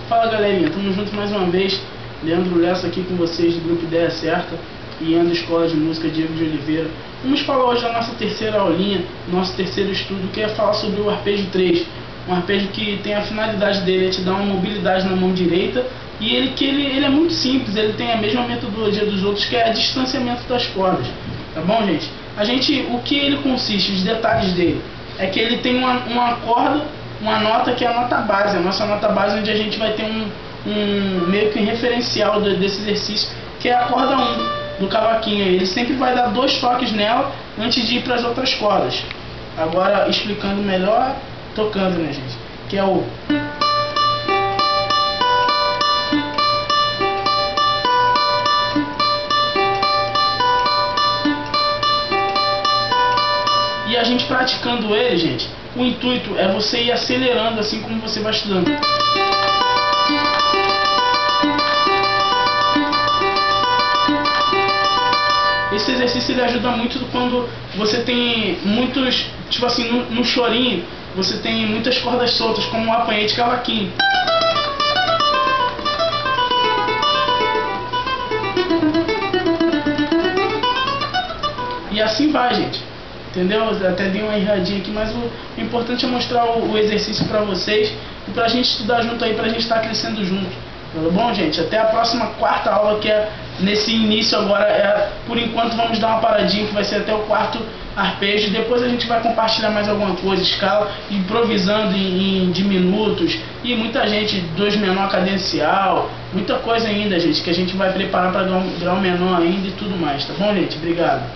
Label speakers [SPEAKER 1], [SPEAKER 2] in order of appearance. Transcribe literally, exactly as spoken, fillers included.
[SPEAKER 1] Fala galerinha, tamo junto mais uma vez. Leandro Lessa aqui com vocês do grupo Ideia Certa e Ando Escola de Música Diego de Oliveira. Vamos falar hoje da nossa terceira aulinha, nosso terceiro estudo, que é falar sobre o arpejo três. Um arpejo que tem a finalidade dele é te dar uma mobilidade na mão direita e ele, que ele, ele é muito simples, ele tem a mesma metodologia dos outros, que é o distanciamento das cordas. Tá bom, gente? A gente, o que ele consiste, os detalhes dele, é que ele tem uma, uma corda, uma nota que é a nota base, a nossa nota base, onde a gente vai ter um, um meio que um referencial desse exercício, que é a corda um do cavaquinho. Ele sempre vai dar dois toques nela antes de ir para as outras cordas. Agora, explicando melhor, tocando, né, gente? Que é o... E a gente praticando ele, gente, o intuito é você ir acelerando assim como você vai estudando. Esse exercício ele ajuda muito quando você tem muitos, tipo assim, no, no chorinho, você tem muitas cordas soltas, como o apanhei de cavaquinho. E assim vai, gente. Entendeu? Até dei uma erradinha aqui, mas o importante é mostrar o, o exercício pra vocês e pra gente estudar junto aí, pra gente estar crescendo junto. Tá bom, gente? Até a próxima quarta aula, que é nesse início agora. É, por enquanto vamos dar uma paradinha, que vai ser até o quarto arpejo. Depois a gente vai compartilhar mais alguma coisa, escala, improvisando em, em diminutos. E muita gente, dois menor cadencial, muita coisa ainda, gente, que a gente vai preparar para grau menor ainda e tudo mais. Tá bom, gente? Obrigado.